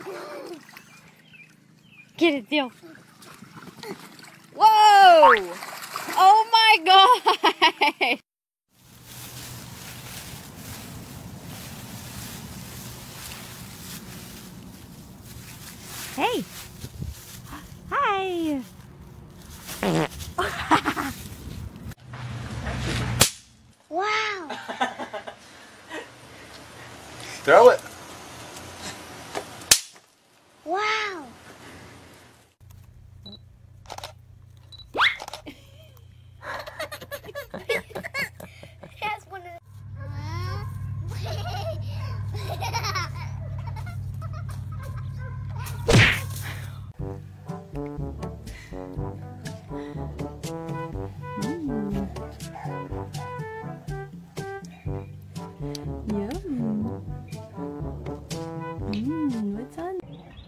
Get it, Theo. Whoa! Oh my God! Hey! Hi! Wow! Throw it! Wow! That's one of What's on?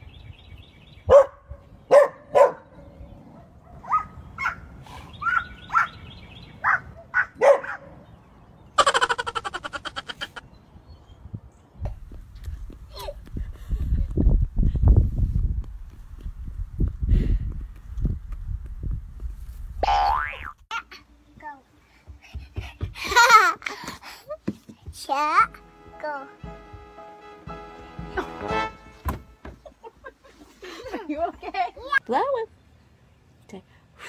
Chat, go. You okay? Blow it. Okay.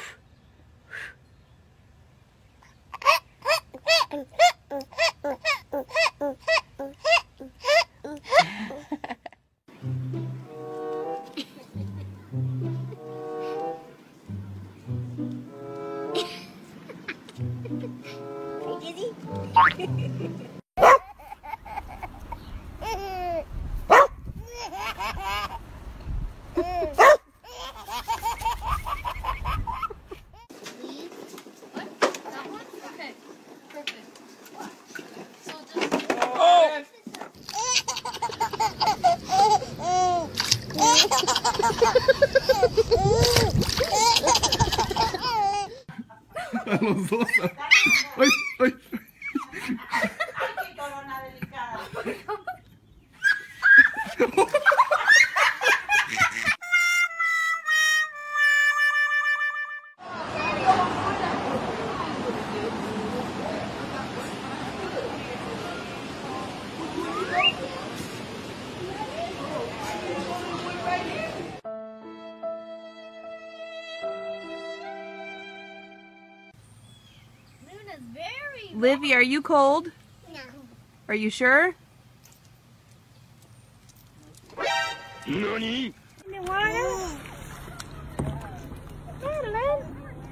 A los dos. ¡Ay! ¡Ay! Corona delicada. Livy, are you cold? No. Are you sure? NANI? In the water? Madeline.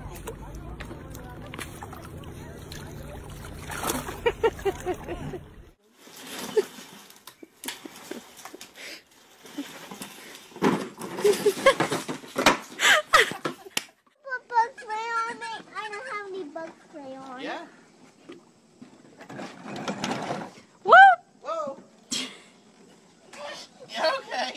Put bug spray on it. I don't have any bug spray on. Yeah. Woo! Whoa. Yeah, okay.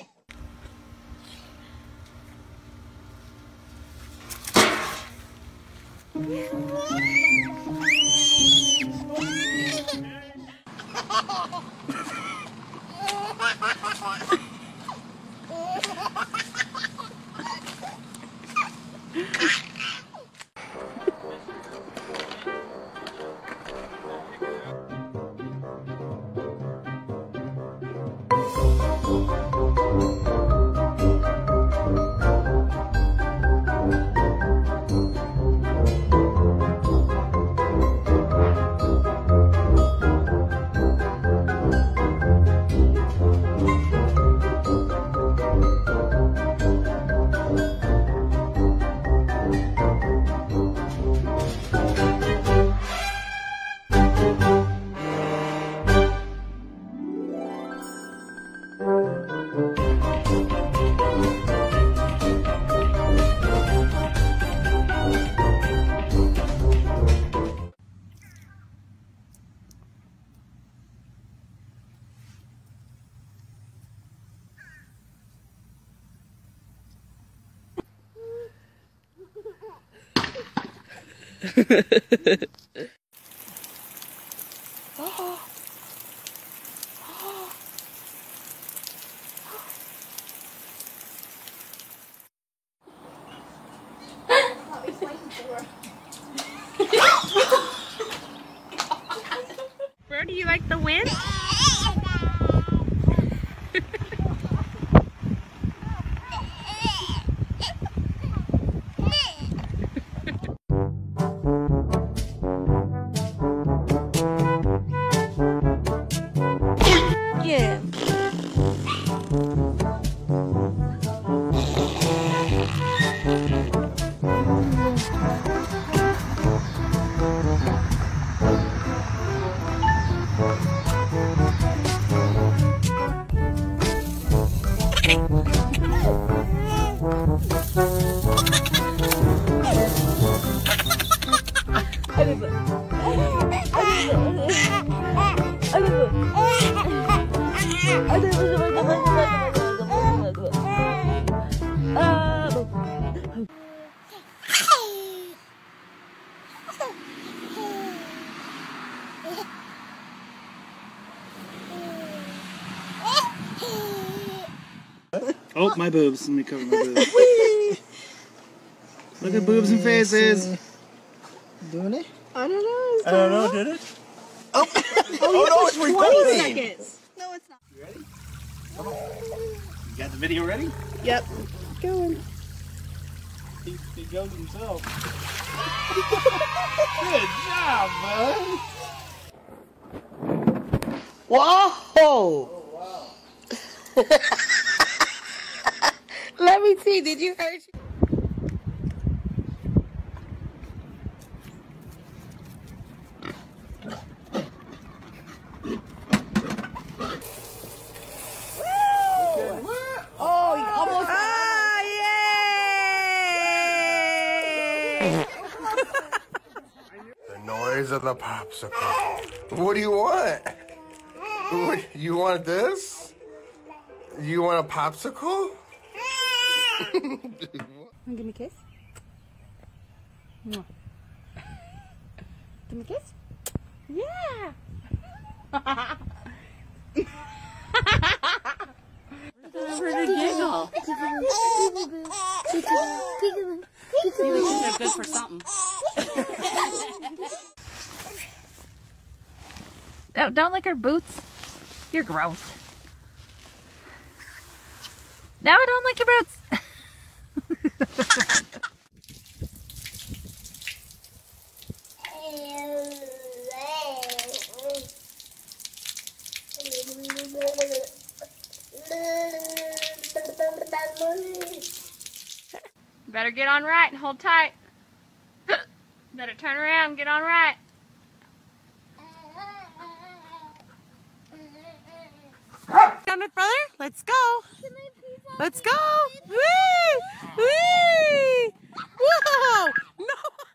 Oh, my boobs. Let me cover my boobs. Look at boobs and faces. Doing it? I don't know. I don't know, did it? Oh no, it's recording. Seconds. No, it's not. You ready? Come on. You got the video ready? Yep. Going. He goes himself. Good job, bud. Whoa! Let me see. Did you hurt? Oh, you almost. The noise of the popsicle. What do you want? What, you want this? You want a popsicle? Give me a kiss. Give me a kiss. Yeah. They're good for something. Don't lick her boots. You're gross. No, don't lick your boots. Better get on right and hold tight. Better turn around and get on right. Done it, brother. Let's go. Let's go. Whee! Whee! Whoa! No.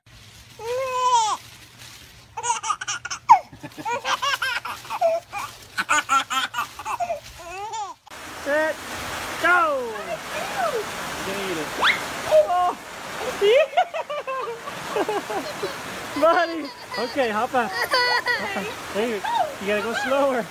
Set. Go. Get it. Oh. Buddy. Okay, hop up. There you gotta go slower.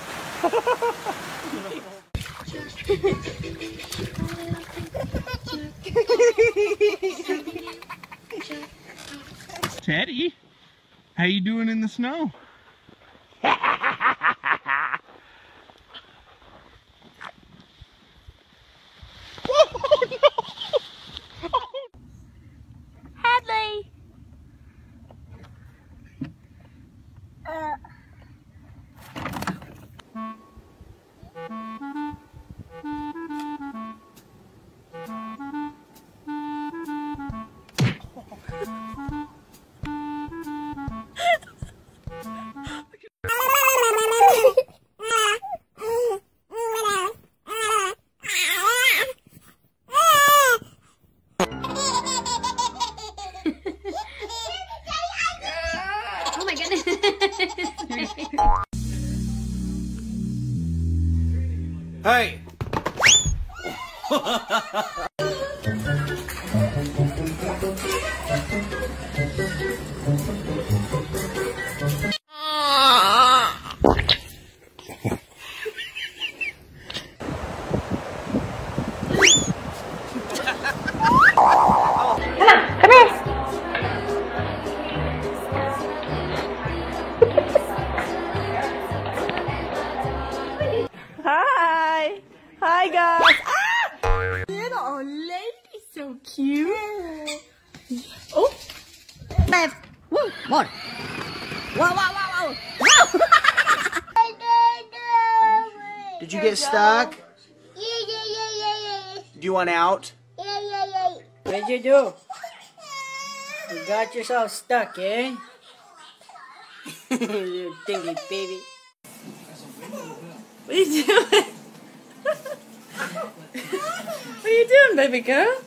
Teddy, how you doing in the snow? Hadley. Oh my goodness. Hey! Hi. Hi, guys. Ah! Little lady, so cute. Oh. Five. Woo. More. Whoa, whoa, whoa, whoa. Did you get stuck? You you want out? Yeah. What'd you do? You got yourself stuck, eh? You dingy baby. What are you doing? What are you doing, baby girl?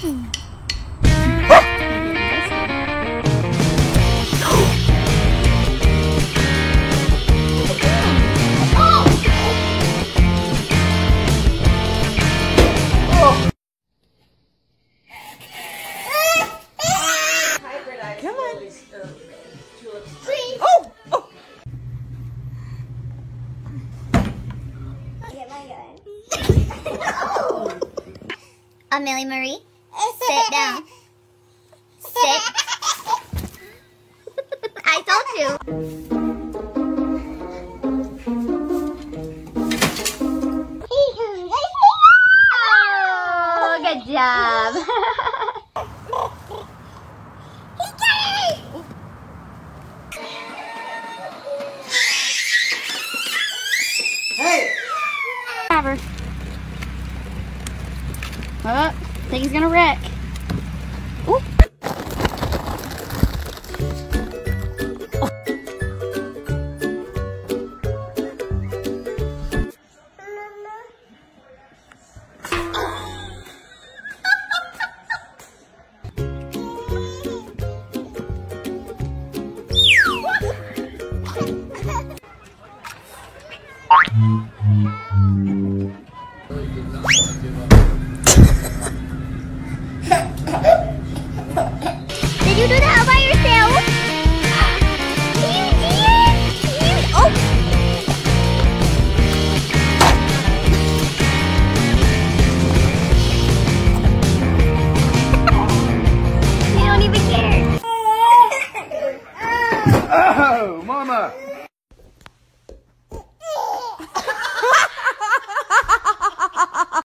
Come on. Oh! Oh! Get my gun. Amelie Marie, sit down. Sit. I told you. Oh, good job. Hey! Grab her. Oh, think he's gonna wreck. Ooh.